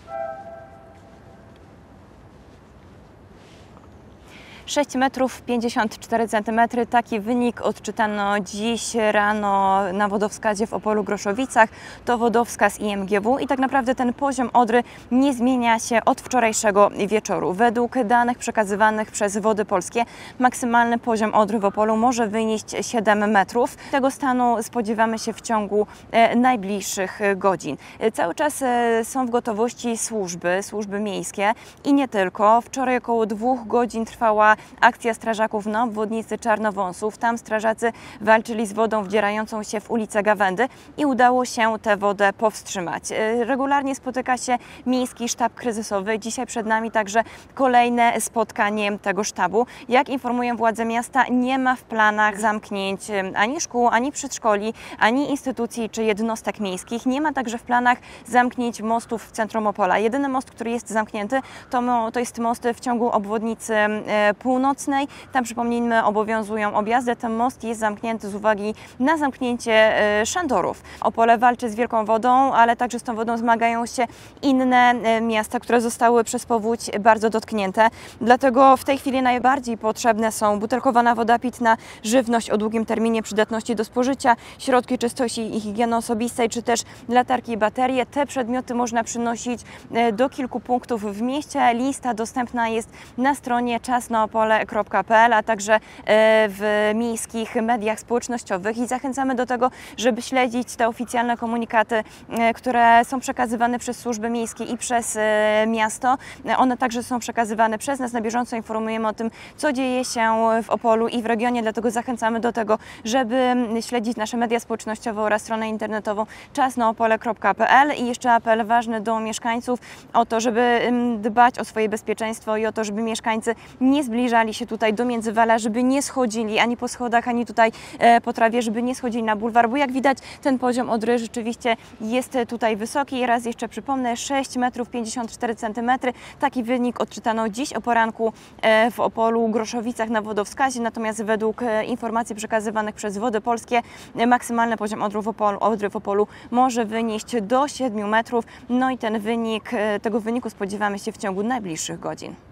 ,54 m. Taki wynik odczytano dziś rano na wodowskazie w Opolu-Groszowicach. To wodowskaz IMGW i tak naprawdę ten poziom Odry nie zmienia się od wczorajszego wieczoru. Według danych przekazywanych przez Wody Polskie maksymalny poziom Odry w Opolu może wynieść 7 metrów. Tego stanu spodziewamy się w ciągu najbliższych godzin. Cały czas są w gotowości służby miejskie i nie tylko. Wczoraj około 2 godzin trwała akcja strażaków na obwodnicy Czarnowąsów. Tam strażacy walczyli z wodą wdzierającą się w ulicę Gawędy i udało się tę wodę powstrzymać. Regularnie spotyka się Miejski Sztab Kryzysowy. Dzisiaj przed nami także kolejne spotkanie tego sztabu. Jak informują władze miasta, nie ma w planach zamknięć ani szkół, ani przedszkoli, ani instytucji czy jednostek miejskich. Nie ma także w planach zamknięć mostów w centrum Opola. Jedyny most, który jest zamknięty, to jest most w ciągu obwodnicy północnej. Tam, przypomnijmy, obowiązują objazdy. Ten most jest zamknięty z uwagi na zamknięcie szandorów. Opole walczy z wielką wodą, ale także z tą wodą zmagają się inne miasta, które zostały przez powódź bardzo dotknięte. Dlatego w tej chwili najbardziej potrzebne są butelkowana woda pitna, żywność o długim terminie przydatności do spożycia, środki czystości i higieny osobistej, czy też latarki i baterie. Te przedmioty można przynosić do kilku punktów w mieście. Lista dostępna jest na stronie czasnaopole.pl, a także w miejskich mediach społecznościowych i zachęcamy do tego, żeby śledzić te oficjalne komunikaty, które są przekazywane przez służby miejskie i przez miasto. One także są przekazywane przez nas. Na bieżąco informujemy o tym, co dzieje się w Opolu i w regionie, dlatego zachęcamy do tego, żeby śledzić nasze media społecznościowe oraz stronę internetową czasnaopole.pl. I jeszcze apel ważny do mieszkańców o to, żeby dbać o swoje bezpieczeństwo i o to, żeby mieszkańcy nie zbliżali się tutaj do Międzywala, żeby nie schodzili ani po schodach, ani tutaj po trawie, żeby nie schodzili na bulwar, bo jak widać, ten poziom Odry rzeczywiście jest tutaj wysoki. Raz jeszcze przypomnę, 6,54 m. Taki wynik odczytano dziś o poranku w Opolu-Groszowicach na wodowskazie, natomiast według informacji przekazywanych przez Wody Polskie maksymalny poziom Odry w Opolu może wynieść do 7 metrów. No i tego wyniku spodziewamy się w ciągu najbliższych godzin.